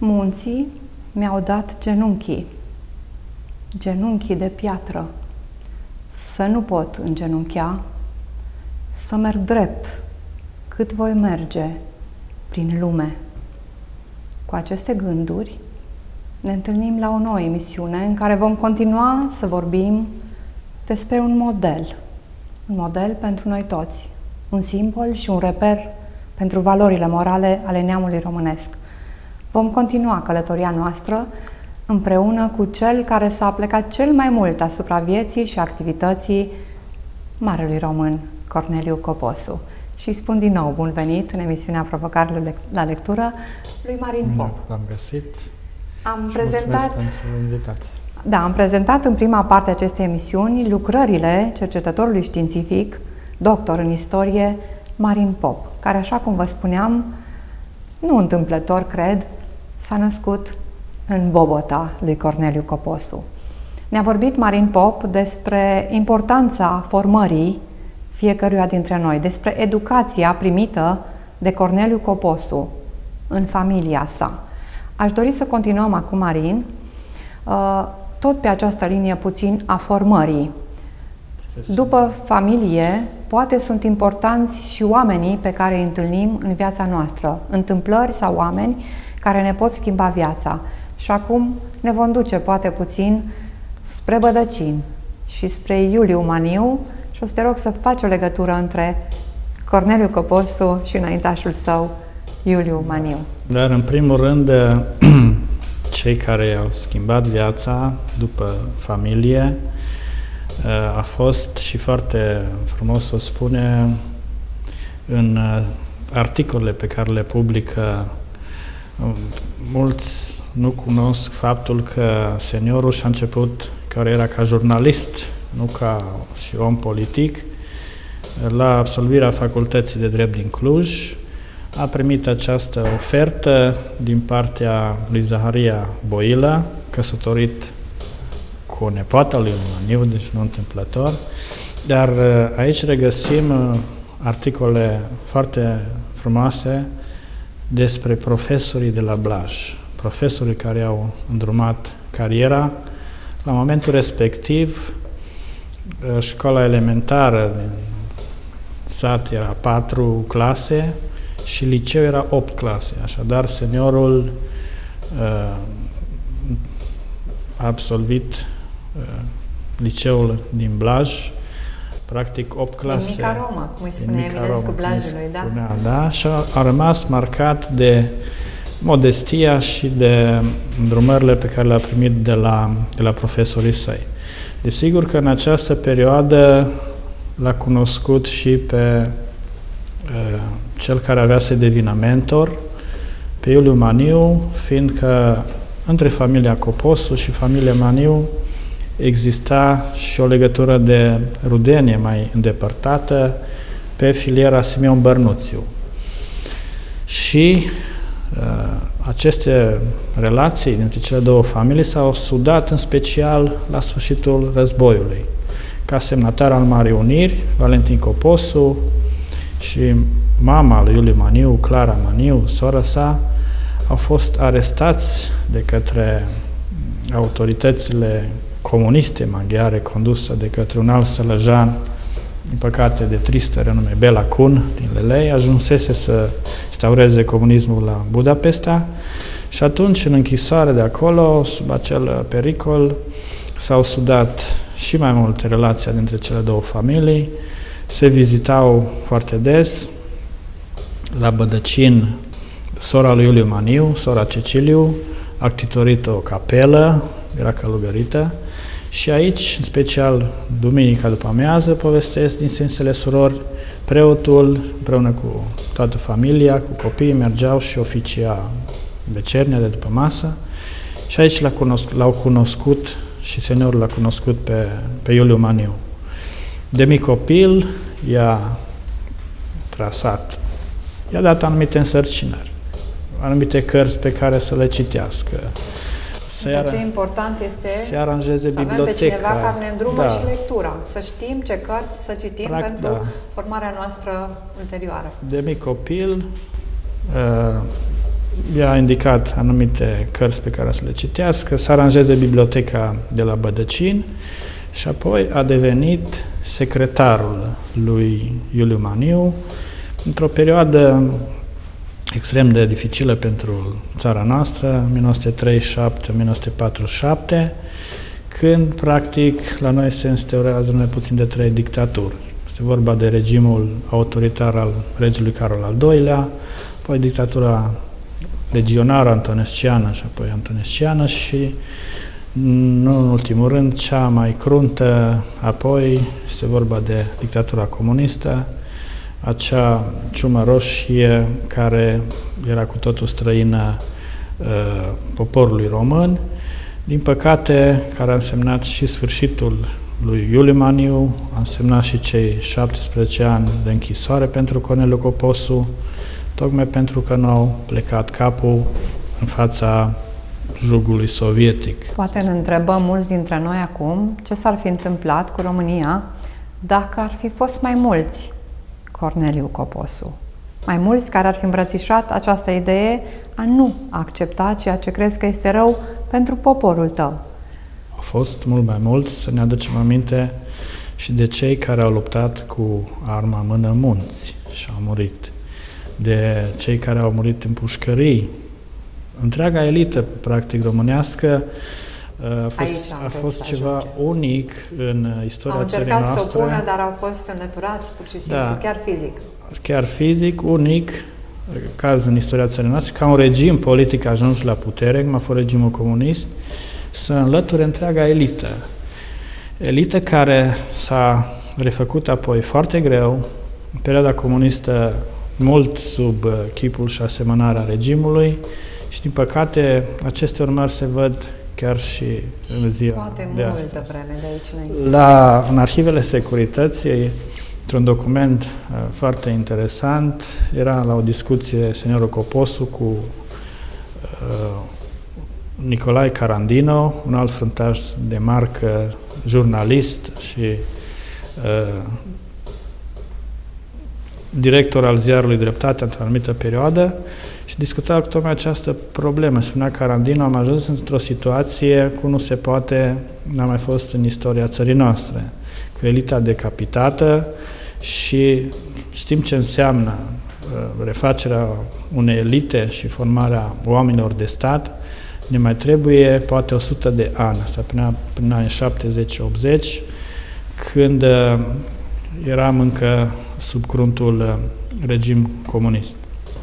Munții mi-au dat genunchii, genunchii de piatră, să nu pot îngenunchea, să merg drept cât voi merge prin lume. Cu aceste gânduri ne întâlnim la o nouă emisiune în care vom continua să vorbim despre un model pentru noi toți, un simbol și un reper pentru valorile morale ale neamului românesc. Vom continua călătoria noastră împreună cu cel care s-a plecat cel mai mult asupra vieții și activității marelui român, Corneliu Coposu. Și spun din nou bun venit în emisiunea Provocare la lectură lui Marin Pop. L-am găsit. Mulțumesc pentru invitație. Da, am prezentat în prima parte a acestei emisiuni lucrările cercetătorului științific, doctor în istorie, Marin Pop, care, așa cum vă spuneam, nu întâmplător, cred, s-a născut în Bobota lui Corneliu Coposu. Ne-a vorbit Marin Pop despre importanța formării fiecăruia dintre noi, despre educația primită de Corneliu Coposu în familia sa. Aș dori să continuăm acum, Marin, tot pe această linie puțin a formării. După familie, poate sunt importanți și oamenii pe care îi întâlnim în viața noastră, întâmplări sau oameni care ne pot schimba viața. Și acum ne vom duce poate puțin spre Bădăcin și spre Iuliu Maniu și o să te rog să faci o legătură între Corneliu Coposu și înaintașul său, Iuliu Maniu. Dar, în primul rând, cei care au schimbat viața după familie a fost, și foarte frumos o spune, în articolele pe care le publică. Mulți nu cunosc faptul că seniorul și-a început cariera ca jurnalist, nu ca și om politic. La absolvirea Facultății de Drept din Cluj a primit această ofertă din partea lui Zaharia Boilă, căsătorit cu nepoata lui Maniu, deci nu întâmplător. Dar aici regăsim articole foarte frumoase despre profesorii de la Blaj, profesorii care au îndrumat cariera. La momentul respectiv, școala elementară din sat era 4 clase și liceu era 8 clase. Așadar, seniorul a absolvit liceul din Blaj, practic 8 clase. Din mica Roma, cum îi spune Eminescu Blajului, da? Da, și a rămas marcat de modestia și de îndrumările pe care le-a primit de la profesorii săi. Desigur că în această perioadă l-a cunoscut și pe cel care avea să devină mentor, pe Iuliu Maniu, fiindcă între familia Coposu și familia Maniu exista și o legătură de rudenie mai îndepărtată pe filiera Simeon Bărnuțiu. Și aceste relații dintre cele două familii s-au sudat în special la sfârșitul războiului. Ca semnatar al Marii Uniri, Valentin Coposu și mama lui Iuliu Maniu, Clara Maniu, sora sa, au fost arestați de către autoritățile comuniste maghiare, condusă de către un alt sălăjan, din păcate de tristă renume, Bela Kun, din Lelei, ajunsese să instaureze comunismul la Budapesta și atunci, în închisoare de acolo, sub acel pericol, s-au sudat și mai multe relații dintre cele două familii, se vizitau foarte des. La Bădăcin, sora lui Iuliu Maniu, sora Ceciliu, a ctitorit o capelă, era călugărită, și aici, în special duminica după amiază, povestesc din Sfințele Surori, preotul, împreună cu toată familia, cu copiii, mergeau și oficia vecernia de după masă și aici l-au cunoscut și seniorul l-a cunoscut pe Iuliu Maniu. De mic copil i-a trasat, i-a dat anumite însărcinări, anumite cărți pe care să le citească. Ce important este se aranjeze să biblioteca. Avem pe cineva care ne îndrumă da. și lectura, să știm ce cărți să citim pentru formarea noastră ulterioară. De mic copil i-a indicat anumite cărți pe care să le citească, să aranjeze biblioteca de la Bădăcin și apoi a devenit secretarul lui Iuliu Maniu într-o perioadă extrem de dificilă pentru țara noastră, 1937-1947, când, practic, la noi se instaurează mai puțin de 3 dictaturi. Este vorba de regimul autoritar al regelui Carol al II-lea, apoi dictatura legionară antonesciană și apoi antonesciană și, nu în ultimul rând, cea mai cruntă, apoi este vorba de dictatura comunistă, acea ciumă roșie care era cu totul străină poporului român, din păcate, care a însemnat și sfârșitul lui Iuliu Maniu, a însemnat și cei 17 ani de închisoare pentru Corneliu Coposu, tocmai pentru că nu au plecat capul în fața jugului sovietic. Poate ne întrebăm mulți dintre noi acum ce s-ar fi întâmplat cu România dacă ar fi fost mai mulți Corneliu Coposu. Mai mulți care ar fi îmbrățișat această idee a nu accepta ceea ce crezi că este rău pentru poporul tău. Au fost mult mai mulți, să ne aducem aminte și de cei care au luptat cu arma în mână în munți și au murit, de cei care au murit în pușcării. Întreaga elită, practic, românească a fost ceva unic în istoria țării noastre. Au încercat să o pună, dar au fost înlăturați, pur și simplu, chiar fizic. Chiar fizic, unic, caz în istoria țării noastre, ca un regim politic ajuns la putere, cum a fost regimul comunist, să înlăture întreaga elită. Elită care s-a refăcut apoi foarte greu, în perioada comunistă, mult sub chipul și asemănarea regimului și, din păcate, aceste urmări se văd chiar și în ziua de astăzi. Multă vreme de aici în arhivele securității, într-un document foarte interesant, era la o discuție seniorul Coposu cu Nicolae Carandino, un alt fruntaș de marcă, jurnalist și director al ziarului Dreptatea într-o anumită perioadă, și discuta tocmai această problemă. Spunea Carandino, am ajuns într-o situație cum nu se poate, n-a mai fost în istoria țării noastre, cu elita decapitată și știm ce înseamnă refacerea unei elite și formarea oamenilor de stat. Ne mai trebuie poate 100 de ani, asta până în 70-80, când eram încă sub cruntul regim comunist.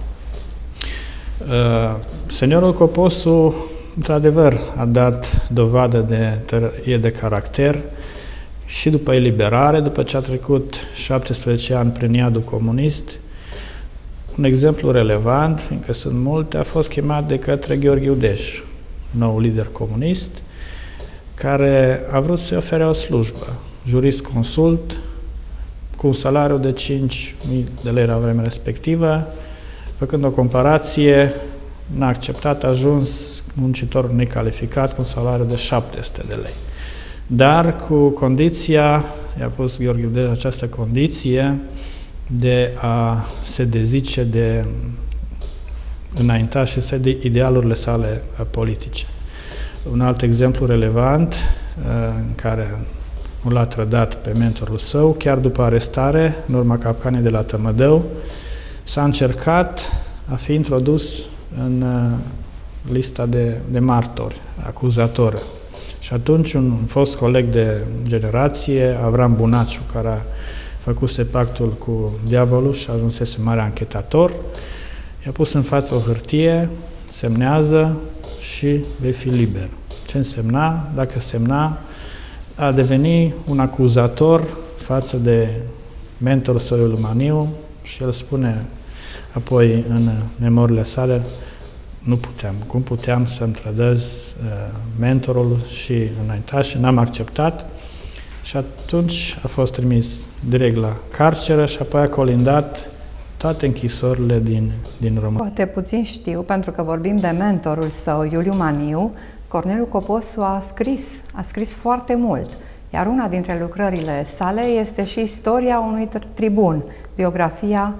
Seniorul Coposu, într-adevăr, a dat dovadă de tărie de caracter și după eliberare, după ce a trecut 17 ani prin iadul comunist. Un exemplu relevant, fiindcă sunt multe, a fost chemat de către Gheorghe Udeș, nou lider comunist, care a vrut să-i ofere o slujbă, jurist consult, cu un salariu de 5.000 de lei la vremea respectivă. Făcând o comparație, n-a acceptat, a ajuns muncitor necalificat cu un salariu de 700 de lei. Dar cu condiția, i-a pus Gheorghe Udeș această condiție de a se dezice de înaintași și de idealurile sale politice. Un alt exemplu relevant, în care nu l-a trădat pe mentorul său, chiar după arestare, în urma capcanei de la Tămădău, s-a încercat a fi introdus în lista de martori, acuzatori. Și atunci un fost coleg de generație, Avram Bunaciu, care a făcuse pactul cu diavolul și ajunsese mare anchetator, i-a pus în față o hârtie, semnează și vei fi liber. Ce însemna? Dacă semna, a deveni un acuzator față de mentorul său Iuliu Maniu și el spune apoi în memoriile sale, nu puteam. Cum puteam să-mi trădez mentorul și înaintași? N-am acceptat și atunci a fost trimis direct la carceră și apoi a colindat toate închisorile din România. Poate puțin știu, pentru că vorbim de mentorul său, Iuliu Maniu, Corneliu Coposu a scris foarte mult, iar una dintre lucrările sale este și istoria unui tribun, biografia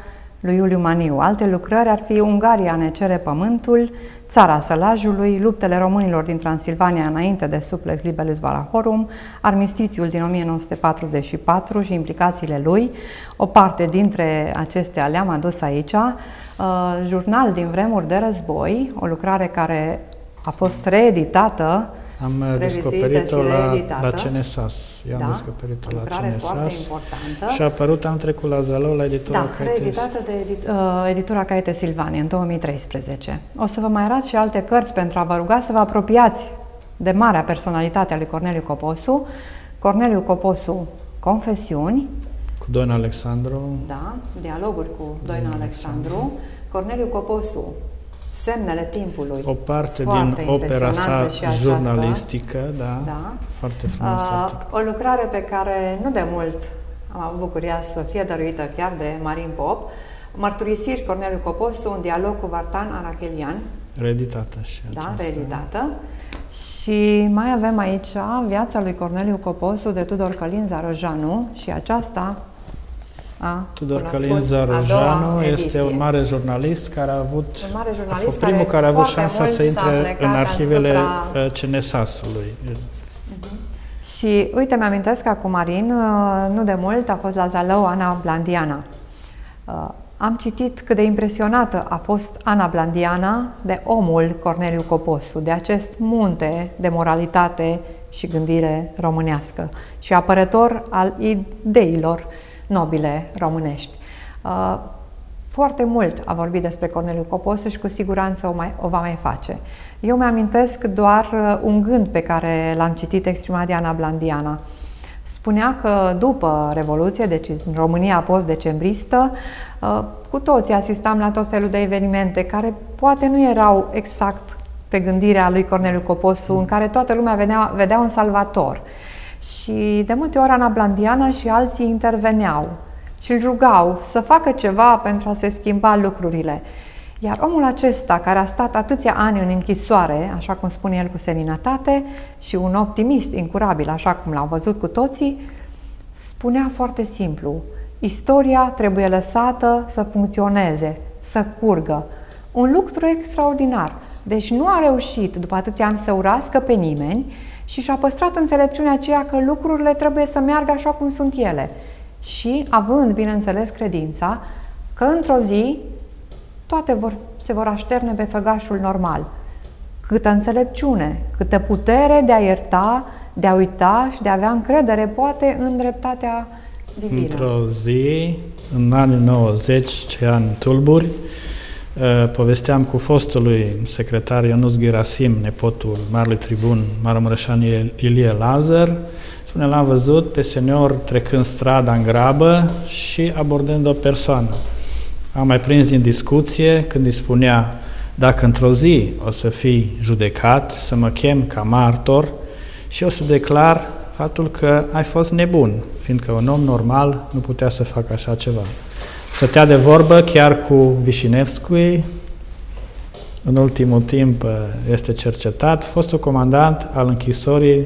lui Iuliu Maniu. Alte lucrări ar fi Ungaria ne cere pământul, Țara Sălajului, luptele românilor din Transilvania înainte de Supplex Libellus Valachorum, armistițiul din 1944 și implicațiile lui. O parte dintre acestea le-am adus aici. Jurnal din vremuri de război, o lucrare care a fost reeditată. Am descoperit-o la CNSAS. Eu am descoperit-o la CNSAS și a apărut anul trecut la Zalău, la editura Caete. Reeditată de editura Caete Silvania în 2013. O să vă mai arăt și alte cărți pentru a vă ruga să vă apropiați de marea personalitate a lui Corneliu Coposu. Corneliu Coposu, Confesiuni. Cu Doina Alexandru. Da, dialoguri cu Doina Alexandru. Corneliu Coposu, Semnele timpului. O parte din opera sa jurnalistică, da, foarte frumos articol. O lucrare pe care nu de mult am avut bucuria să fie dăruită chiar de Marin Pop, Mărturisiri Corneliu Coposu, un dialog cu Vartan Arachelian. Reeditată și aceasta. Da, reeditată. Și mai avem aici Viața lui Corneliu Coposu de Tudor Călin Zarojanu și aceasta Tudor Călin Zarojanu este un mare jurnalist care a avut primul care a avut șansa să intre în arhivele CNSAS-ului. Și uite, mi-amintesc că cu Marin, nu de mult, a fost la Zalău Ana Blandiana. Am citit cât de impresionată a fost Ana Blandiana de omul Corneliu Coposu, de acest munte de moralitate și gândire românească și apărător al ideilor nobile românești. Foarte mult a vorbit despre Corneliu Coposu și cu siguranță o va mai face. Eu mi-amintesc doar un gând pe care l-am citit exprimat de Ana Blandiana. Spunea că după Revoluție, deci în România post-decembristă, cu toții asistam la tot felul de evenimente care poate nu erau exact pe gândirea lui Corneliu Coposu, în care toată lumea vedea un salvator. Și de multe ori Ana Blandiana și alții interveneau și îl rugau să facă ceva pentru a se schimba lucrurile. Iar omul acesta, care a stat atâția ani în închisoare, așa cum spune el cu seninătate, și un optimist incurabil, așa cum l-au văzut cu toții, spunea foarte simplu: istoria trebuie lăsată să funcționeze, să curgă. Un lucru extraordinar. Deci nu a reușit după atâția ani să urască pe nimeni și și-a păstrat înțelepciunea aceea că lucrurile trebuie să meargă așa cum sunt ele. Și având, bineînțeles, credința că într-o zi toate se vor așterne pe făgașul normal. Câtă înțelepciune, câtă putere de a ierta, de a uita și de a avea încredere, poate, în dreptatea divină. Într-o zi, în anii 90, cei ani tulburi, povesteam cu fostului secretar Ionuț Gherasim, nepotul marelui tribun Maramureșan Ilie Lazar. Spune, l-am văzut pe senior trecând strada în grabă și abordând o persoană. Am mai prins din discuție când îi spunea: dacă într-o zi o să fii judecat, să mă chem ca martor și o să declar faptul că ai fost nebun, fiindcă un om normal nu putea să facă așa ceva. Stătea de vorbă chiar cu Vișinevski, în ultimul timp este cercetat, fostul comandant al închisorii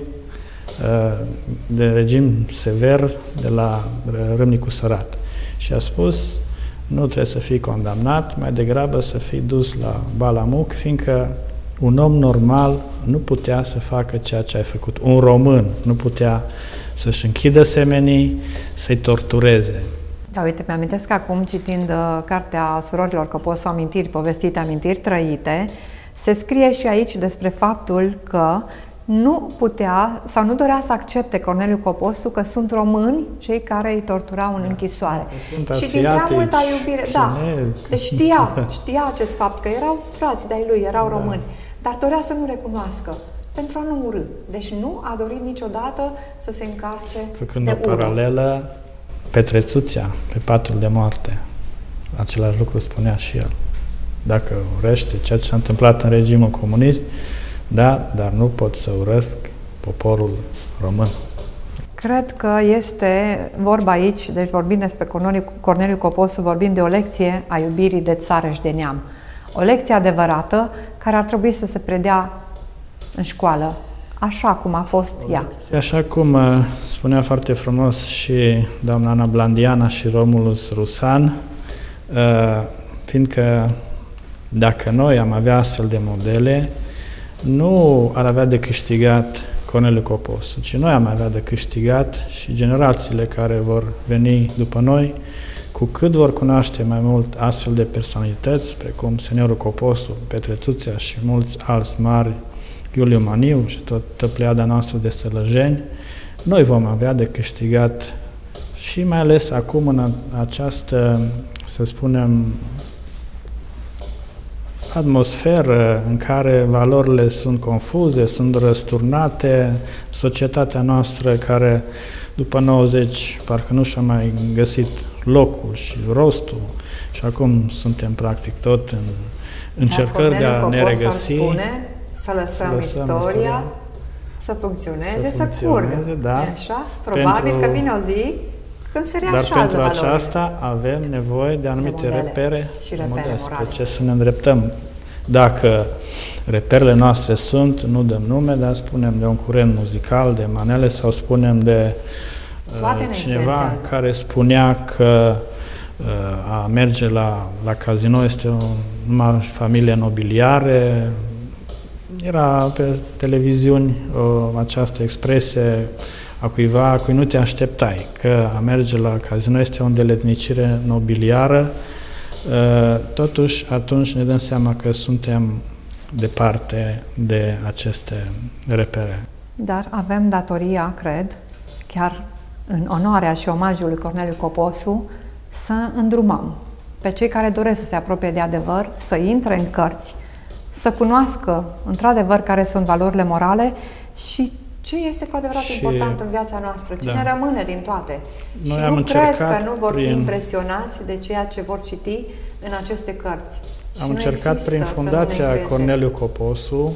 de regim sever de la Râmnicu Sărat. Și a spus: nu trebuie să fii condamnat, mai degrabă să fii dus la Balamuc, fiindcă un om normal nu putea să facă ceea ce ai făcut. Un român nu putea să-și închidă semenii, să-i tortureze. Da, uite, mi-amintesc acum, citind cartea surorilor Coposu, Amintiri povestite, amintiri trăite, se scrie și aici despre faptul că nu putea sau nu dorea să accepte Corneliu Coposu că sunt români cei care îi torturau în închisoare. Sunt și din prea multă iubire, deci știa acest fapt, că erau frați de-ai lui, erau români, dar dorea să nu recunoască, pentru a nu urâ. Deci nu a dorit niciodată să se încarce Făcând o paralelă, Petrețuțea, pe patul de moarte, același lucru spunea și el. Dacă urăște ceea ce s-a întâmplat în regimul comunist, da, dar nu pot să urăsc poporul român. Cred că este vorba aici, deci vorbim despre Corneliu Coposu, vorbim de o lecție a iubirii de țară și de neam. O lecție adevărată care ar trebui să se predea în școală, așa cum a fost ea. Așa cum spunea foarte frumos și doamna Ana Blandiana și Romulus Rusan, fiindcă dacă noi am avea astfel de modele, nu ar avea de câștigat Corneliu Coposu, ci noi am avea de câștigat și generațiile care vor veni după noi, cu cât vor cunoaște mai mult astfel de personalități, precum seniorul Coposu, Petre Țuțea și mulți alți mari, Iuliu Maniu și toată pleiada noastră de sălăjeni, noi vom avea de câștigat și mai ales acum în această, să spunem, atmosferă în care valorile sunt confuze, sunt răsturnate, societatea noastră care după 90 parcă nu și-a mai găsit locul și rostul și acum suntem practic tot în încercări de a ne regăsi. Să lăsăm istoria să funcționeze, să curgă. Da. Așa? Probabil că vine o zi când se reașează Dar pentru valorile. aceasta avem nevoie de anumite repere și repere spre ce să ne îndreptăm. Dacă reperele noastre sunt, nu dăm nume, dar spunem de un curent muzical, de manele, sau spunem de cineva care spunea că a merge la casino este numai familie nobiliare. Era pe televiziuni această expresie a cuiva a cui nu te așteptai, că a merge la casino este o îndeletnicire nobiliară. Totuși, atunci ne dăm seama că suntem departe de aceste repere. Dar avem datoria, cred, chiar în onoarea și omagiul lui Corneliu Coposu, să îndrumăm pe cei care doresc să se apropie de adevăr, să intre în cărți, să cunoască într-adevăr care sunt valorile morale și ce este cu adevărat important în viața noastră, ce ne rămâne din toate. Noi și nu cred că nu vor fi impresionați de ceea ce vor citi în aceste cărți. Am încercat prin Fundația Corneliu Coposu,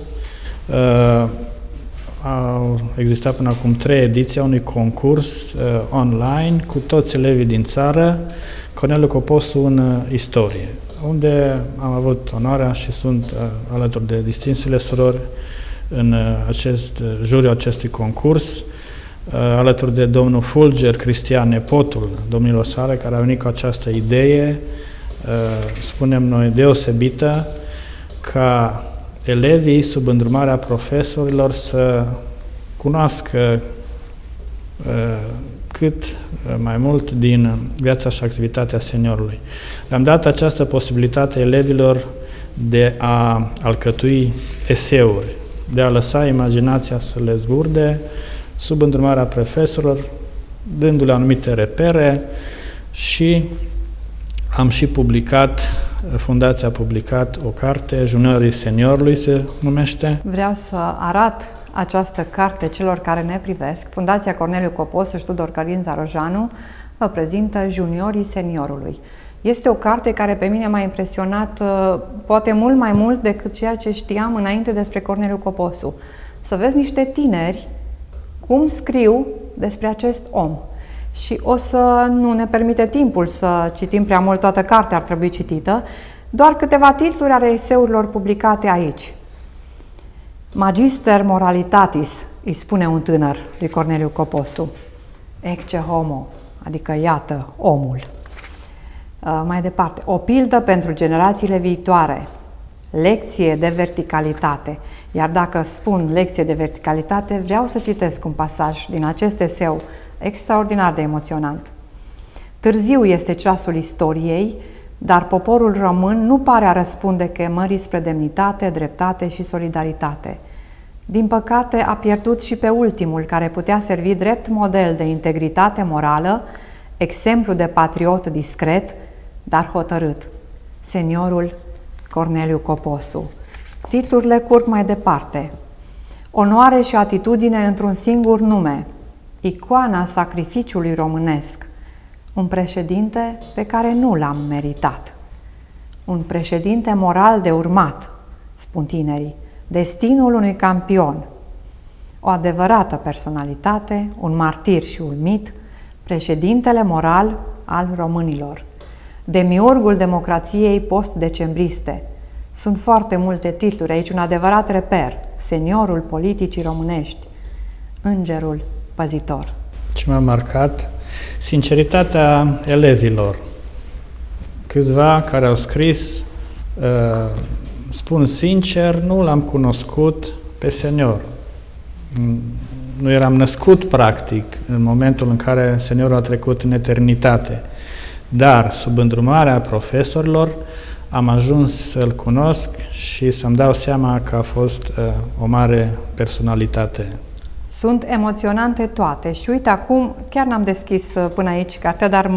au existat până acum 3 ediții a unui concurs online cu toți elevii din țară, Corneliu Coposu în istorie, unde am avut onoarea și sunt alături de distinsele surori în acest juriu acestui concurs, alături de domnul Fulger Cristian, nepotul domnilor sale, care a venit cu această idee, spunem noi, deosebită, ca elevii, sub îndrumarea profesorilor, să cunoască cât mai mult din viața și activitatea seniorului. Le-am dat această posibilitate elevilor de a alcătui eseuri, de a lăsa imaginația să le zburde, sub îndrumarea profesorilor, dându-le anumite repere și am și publicat, Fundația a publicat o carte, Juniorii Seniorului se numește. Vreau să arăt această carte celor care ne privesc. Fundația Corneliu Coposu și Tudor Călin Zarojanu vă prezintă Juniorii Seniorului. Este o carte care pe mine m-a impresionat poate mult mai mult decât ceea ce știam înainte despre Corneliu Coposu. Să vezi niște tineri cum scriu despre acest om. Și o să nu ne permite timpul să citim prea mult, toată cartea ar trebui citită, doar câteva titluri ale eseurilor publicate aici. Magister moralitatis, îi spune un tânăr lui Corneliu Coposu. Ecce homo, adică iată omul. Mai departe, o pildă pentru generațiile viitoare, lecție de verticalitate. Iar dacă spun lecție de verticalitate, vreau să citesc un pasaj din acest eseu extraordinar de emoționant. Târziu este ceasul istoriei, dar poporul român nu pare a răspunde chemării spre demnitate, dreptate și solidaritate. Din păcate, a pierdut și pe ultimul, care putea servi drept model de integritate morală, exemplu de patriot discret, dar hotărât. Seniorul Corneliu Coposu. Titlurile curg mai departe. Onoare și atitudine într-un singur nume. Icoana sacrificiului românesc. Un președinte pe care nu l-am meritat. Un președinte moral de urmat, spun tinerii. Destinul unui campion. O adevărată personalitate, un martir și un mit, președintele moral al românilor. Demiurgul democrației post-decembriste. Sunt foarte multe titluri aici, un adevărat reper. Seniorul politicii românești. Îngerul păzitor. Ce m-a marcat? Sinceritatea elevilor. câțiva care au scris, spun sincer, nu l-am cunoscut pe senior. Nu eram născut, practic, în momentul în care seniorul a trecut în eternitate. Dar, sub îndrumarea profesorilor, am ajuns să-l cunosc și să-mi dau seama că a fost o mare personalitate. Sunt emoționante toate și uite, acum chiar n-am deschis până aici cartea, dar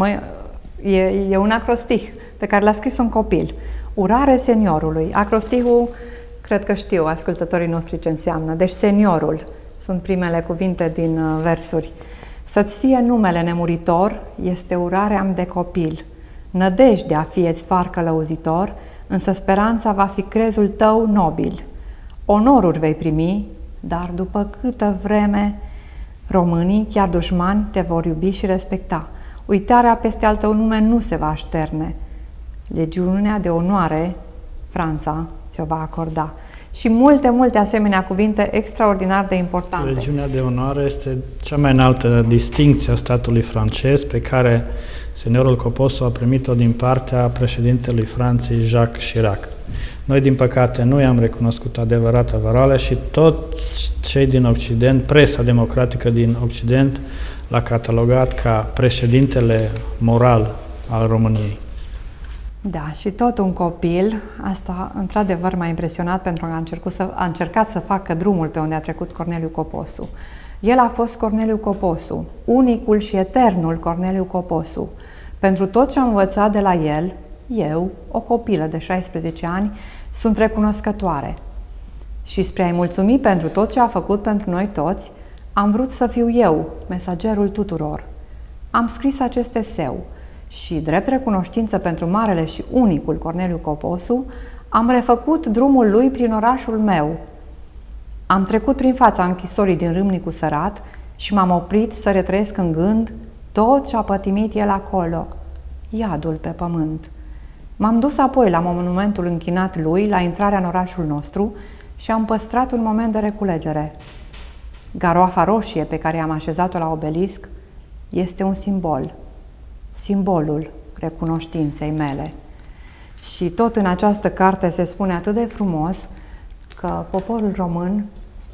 e un acrostih pe care l-a scris un copil. Urare seniorului. Acrostihul, cred că știu ascultătorii noștri ce înseamnă. Deci seniorul sunt primele cuvinte din versuri. Să-ți fie numele nemuritor, este urarea-mi de copil. Nădejdea fie-ți far călăuzitor, însă speranța va fi crezul tău nobil. Onoruri vei primi, dar după câtă vreme românii, chiar dușmani, te vor iubi și respecta. Uitarea peste al tău nume nu se va șterne. Legiunea de onoare, Franța, ți-o va acorda. Și multe, multe asemenea cuvinte extraordinar de importante. Legiunea de onoare este cea mai înaltă distincție a statului francez, pe care seniorul Coposu a primit-o din partea președintelui Franței, Jacques Chirac. Noi, din păcate, nu i-am recunoscut adevărata valoare și toți cei din Occident, presa democratică din Occident, l-a catalogat ca președintele moral al României. Da, și tot un copil, asta într-adevăr m-a impresionat pentru că a încercat să facă drumul pe unde a trecut Corneliu Coposu. El a fost Corneliu Coposu, unicul și eternul Corneliu Coposu. Pentru tot ce am învățat de la el, eu, o copilă de 16 ani, sunt recunoscătoare. Și spre a-i mulțumi pentru tot ce a făcut pentru noi toți, am vrut să fiu eu, mesagerul tuturor. Am scris acest eseu și, drept recunoștință pentru marele și unicul Corneliu Coposu, am refăcut drumul lui prin orașul meu. Am trecut prin fața închisorii din Râmnicu Sărat și m-am oprit să retrăiesc în gând tot ce a pătimit el acolo, iadul pe pământ. M-am dus apoi la monumentul închinat lui, la intrarea în orașul nostru, și am păstrat un moment de reculegere. Garoafa roșie pe care am așezat-o la obelisc este un simbol, simbolul recunoștinței mele. Și tot în această carte se spune atât de frumos că poporul român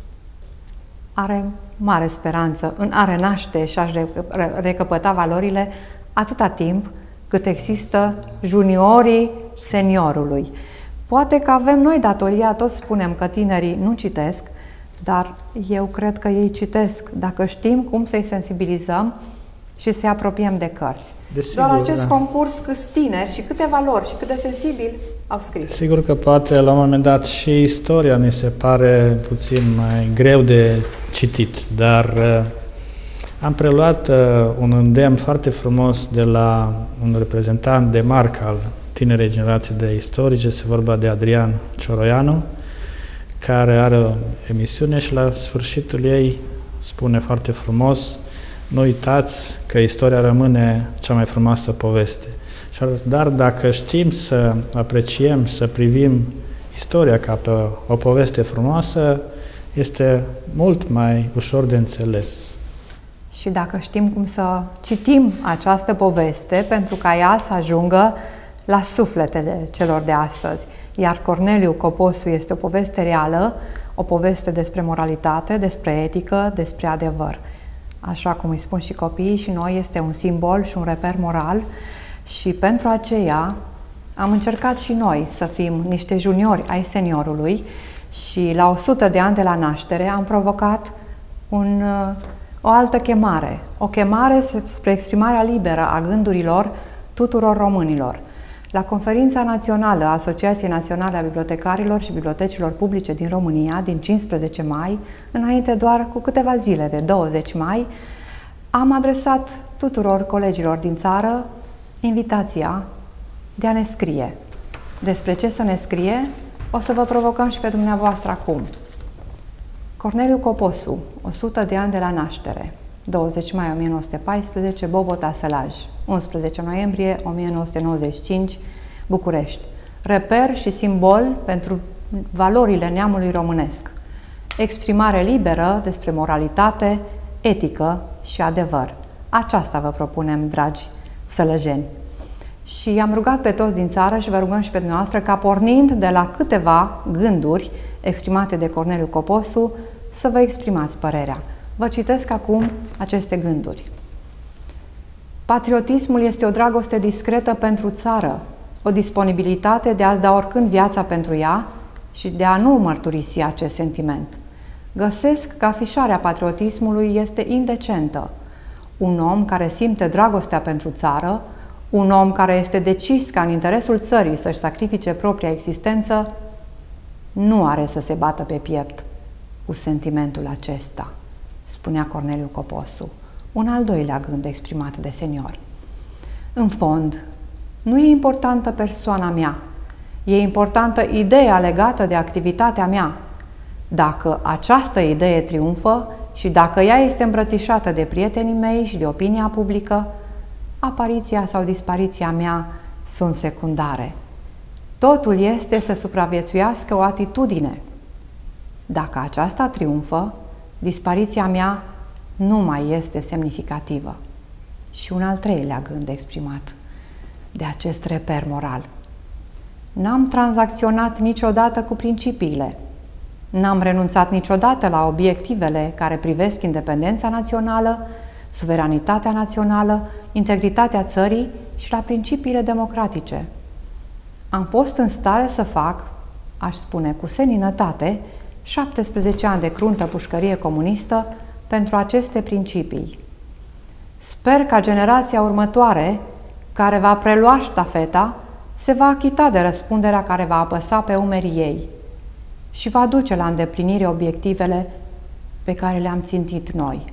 are mare speranță în a renaște și a-și recăpăta valorile atâta timp cât există juniorii seniorului. Poate că avem noi datoria, toți spunem că tinerii nu citesc, dar eu cred că ei citesc dacă știm cum să-i sensibilizăm și să-i apropiem de cărți. Desigur, doar acest concurs, câți tineri și câte valori și cât de sensibili au scris. Sigur că poate la un moment dat și istoria ne se pare puțin mai greu de citit, dar am preluat un îndemn foarte frumos de la un reprezentant de marcă al tinerei generații de istorice, se vorba de Adrian Cioroianu, care are o emisiune și la sfârșitul ei spune foarte frumos: nu uitați că istoria rămâne cea mai frumoasă poveste. Dar dacă știm să apreciem, să privim istoria ca pe o poveste frumoasă, este mult mai ușor de înțeles. Și dacă știm cum să citim această poveste pentru ca ea să ajungă la sufletele celor de astăzi. Iar Corneliu Coposu este o poveste reală, o poveste despre moralitate, despre etică, despre adevăr. Așa cum îi spun și copiii, și noi este un simbol și un reper moral și pentru aceea am încercat și noi să fim niște juniori ai seniorului și la 100 de ani de la naștere am provocat o altă chemare, o chemare spre exprimarea liberă a gândurilor tuturor românilor. La Conferința Națională a Asociației Naționale a Bibliotecarilor și Bibliotecilor Publice din România, din 15 mai, înainte doar cu câteva zile de 20 mai, am adresat tuturor colegilor din țară invitația de a ne scrie. Despre ce să ne scrie, o să vă provocăm și pe dumneavoastră acum. Corneliu Coposu, 100 de ani de la naștere, 20 mai 1914, Bobota Sălaj, 11 noiembrie 1995, București. Reper și simbol pentru valorile neamului românesc. Exprimare liberă despre moralitate, etică și adevăr. Aceasta vă propunem, dragi sălăjeni. Și i-am rugat pe toți din țară și vă rugăm și pe dumneavoastră ca, pornind de la câteva gânduri exprimate de Corneliu Coposu, să vă exprimați părerea. Vă citesc acum aceste gânduri. Patriotismul este o dragoste discretă pentru țară, o disponibilitate de a-ți da oricând viața pentru ea și de a nu mărturisi acest sentiment. Găsesc că afișarea patriotismului este indecentă. Un om care simte dragostea pentru țară, un om care este decis ca în interesul țării să-și sacrifice propria existență, nu are să se bată pe piept cu sentimentul acesta, spunea Corneliu Coposu. Un al doilea gând exprimat de senior. În fond, nu e importantă persoana mea, e importantă ideea legată de activitatea mea. Dacă această idee triumfă și dacă ea este îmbrățișată de prietenii mei și de opinia publică, apariția sau dispariția mea sunt secundare. Totul este să supraviețuiască o atitudine. Dacă aceasta triumfă, dispariția mea nu mai este semnificativă. Și un al treilea gând exprimat de acest reper moral. N-am tranzacționat niciodată cu principiile. N-am renunțat niciodată la obiectivele care privesc independența națională, suveranitatea națională, integritatea țării și la principiile democratice. Am fost în stare să fac, aș spune cu seninătate, 17 ani de cruntă pușcărie comunistă pentru aceste principii. Sper ca generația următoare, care va prelua ștafeta, se va achita de răspunderea care va apăsa pe umerii ei și va duce la îndeplinire obiectivele pe care le-am țintit noi.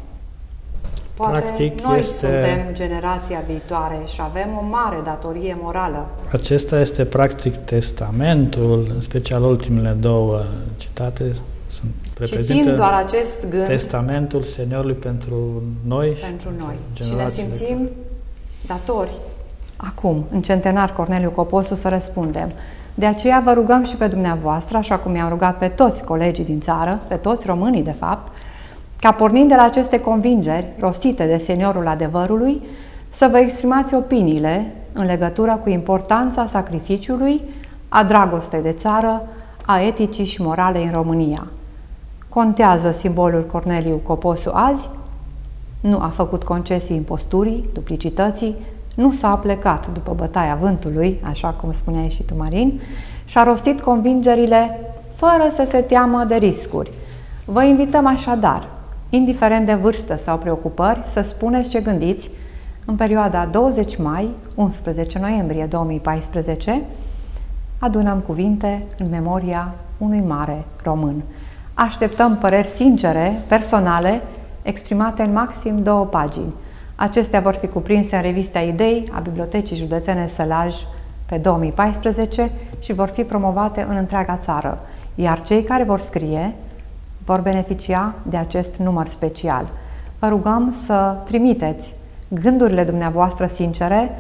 Poate Practic noi suntem generația viitoare și avem o mare datorie morală. Acesta este practic testamentul, în special ultimele două citate, Citind doar acest gând, testamentul seniorului pentru noi și ne simțim datori acum, în centenar Corneliu Coposu, să răspundem. De aceea vă rugăm și pe dumneavoastră, așa cum i-am rugat pe toți colegii din țară, pe toți românii de fapt, ca pornind de la aceste convingeri rostite de seniorul adevărului, să vă exprimați opiniile în legătură cu importanța sacrificiului, a dragostei de țară, a eticii și moralei în România. Contează simbolul Corneliu Coposu azi? Nu a făcut concesii imposturii, duplicității, nu s-a plecat după bătaia vântului, așa cum spuneai și tu, Marin, și a rostit convingerile fără să se teamă de riscuri. Vă invităm așadar, indiferent de vârstă sau preocupări, să spuneți ce gândiți în perioada 20 mai-11 noiembrie 2014. Adunăm cuvinte în memoria unui mare român. Așteptăm păreri sincere, personale, exprimate în maxim 2 pagini. Acestea vor fi cuprinse în revista Idei a Bibliotecii Județene Sălaj pe 2014 și vor fi promovate în întreaga țară, iar cei care vor scrie vor beneficia de acest număr special. Vă rugăm să trimiteți gândurile dumneavoastră sincere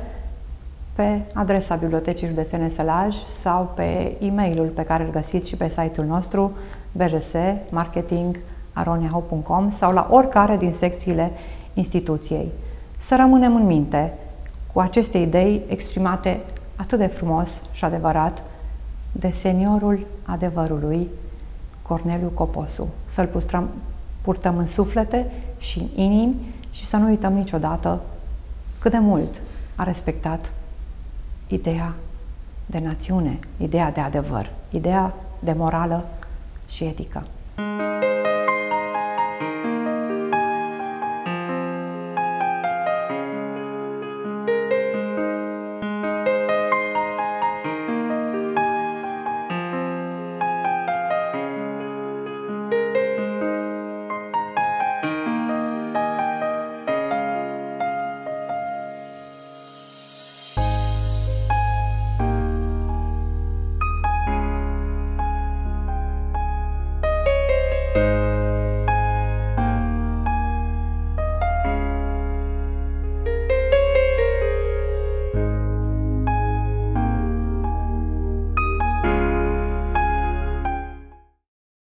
pe adresa Bibliotecii Județene Sălaj sau pe e-mailul pe care îl găsiți și pe site-ul nostru bjs.marketing@roniahau.com sau la oricare din secțiile instituției. Să rămânem în minte cu aceste idei exprimate atât de frumos și adevărat de seniorul adevărului Corneliu Coposu. Să-l purtăm în suflete și în inimi și să nu uităm niciodată cât de mult a respectat ideea de națiune, ideea de adevăr, ideea de morală și etică.